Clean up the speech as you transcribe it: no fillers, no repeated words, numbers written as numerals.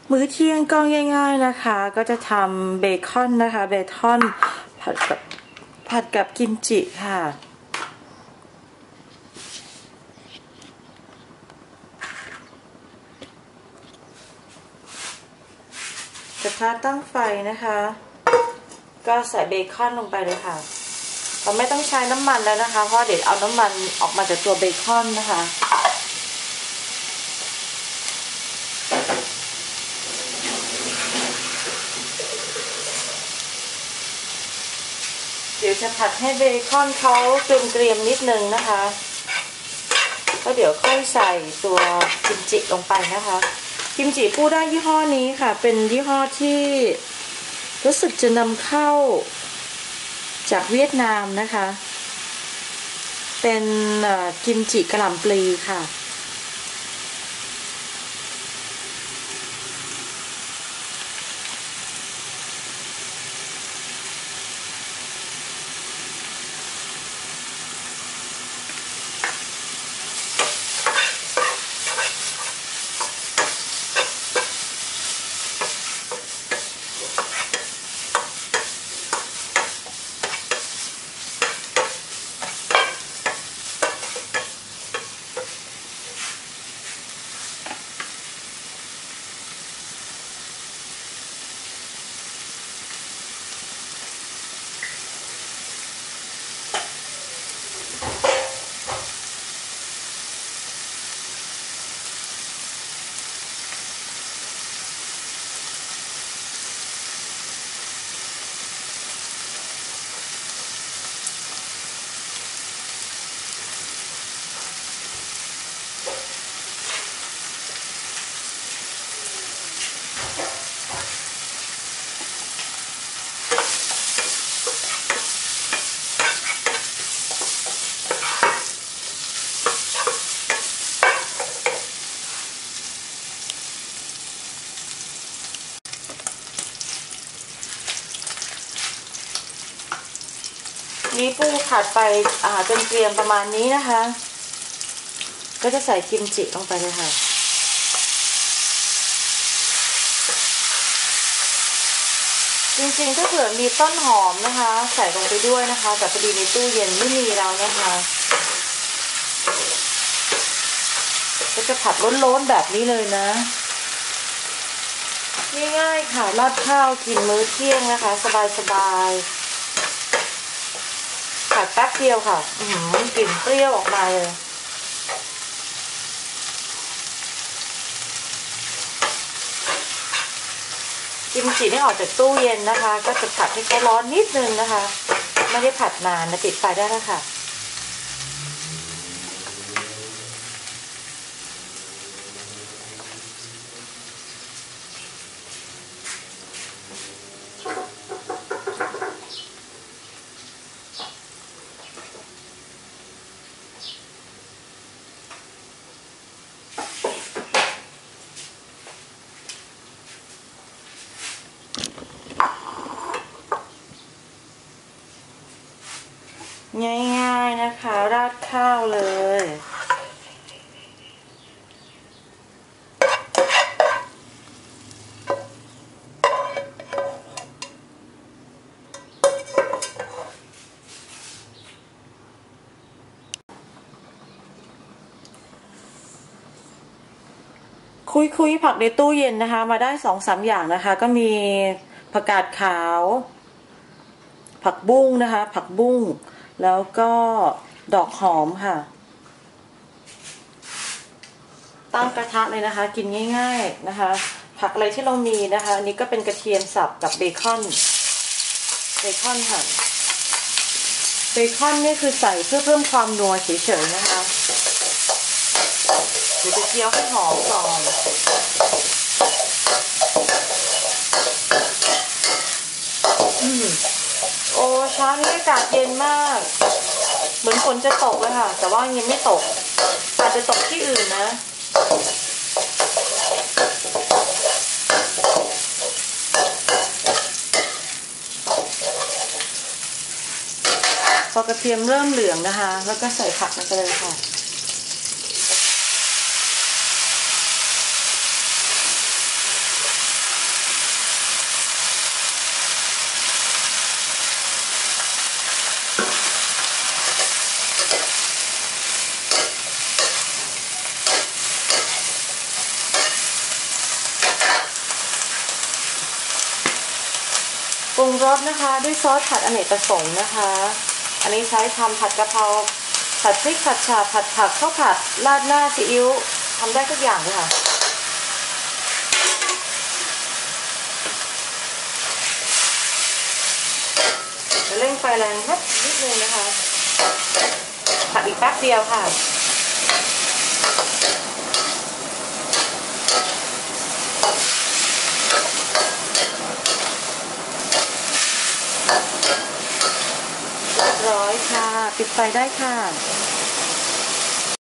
มื้อเที่ยงก็ง่ายๆนะคะก็จะทำเบคอนนะคะเบคอนผัดกับกิมจิค่ะกระทะตั้งไฟนะคะก็ใส่เบคอนลงไปเลยค่ะเราไม่ต้องใช้น้ำมันแล้วนะคะเพราะเดี๋ยวเอาน้ำมันออกมาจากตัวเบคอนนะคะเดี๋ยวจะผัดให้เบคอนเขาเกรียมๆนิดนึงนะคะก็เดี๋ยวค่อยใส่ตัวกิมจิลงไปนะคะกิมจิปูได้ยี่ห้อนี้ค่ะเป็นยี่ห้อที่รู้สึกจะนำเข้าจากเวียดนามนะคะเป็นกิมจิกะหล่ำปลีค่ะนี่ปูผัดไปจนเกรียมประมาณนี้นะคะก็จะใส่กิมจิลงไปเลยค่ะจริงๆถ้าเผื่อมีต้นหอมนะคะใส่ลงไปด้วยนะคะแต่พอดีในตู้เย็นไม่มีแล้วนะคะก็จะผัดล้นๆแบบนี้เลยนะง่ายๆค่ะราดข้าวกินมื้อเที่ยงนะคะสบายๆผัดแป๊บเดียวค่ะกลิ่นเปรี้ยวออกมาเลยกิมจินี่ออกจากตู้เย็นนะคะก็จะผัดให้เขาร้อนนิดนึงนะคะไม่ได้ผัดนานนะปิดไฟได้แล้วค่ะง่ายๆนะคะราดข้าวเลยคุยผักในตู้เย็นนะคะมาได้2-3อย่างนะคะก็มีผักกาดขาวผักบุ้งนะคะผักบุ้งแล้วก็ดอกหอมค่ะตั้งกระทะเลยนะคะกินง่ายๆนะคะผักอะไรที่เรามีนะคะอันนี้ก็เป็นกระเทียมสับกับเบคอนค่ะเบคอนนี่คือใส่เพื่อเพิ่มความนัวเฉยๆนะคะเดี๋ยวจะเคี่ยวให้หอมก่อนโอ้เช้านี้อากาศเย็นมากเหมือนฝนจะตกเลยค่ะแต่ว่ายังไม่ตกอาจจะตกที่อื่นนะพอกระเทียมเริ่มเหลืองนะคะแล้วก็ใส่ผักลงไปเลยค่ะ พสนะคะด้วยซอสผัดอเนกประสงค์นะคะอันนี้ใช้ทำผัดกะเพราผัดพริกผัดฉ่าผัดผักข้าวผัดราดหน้าซีอิ๊วทำได้ทุกอย่างเลยค่ะเร่งไฟแรงนิดนึงนะคะผัดอีกแป๊บเดียวค่ะเรียบร้อยค่ะปิดไฟได้ค่ะ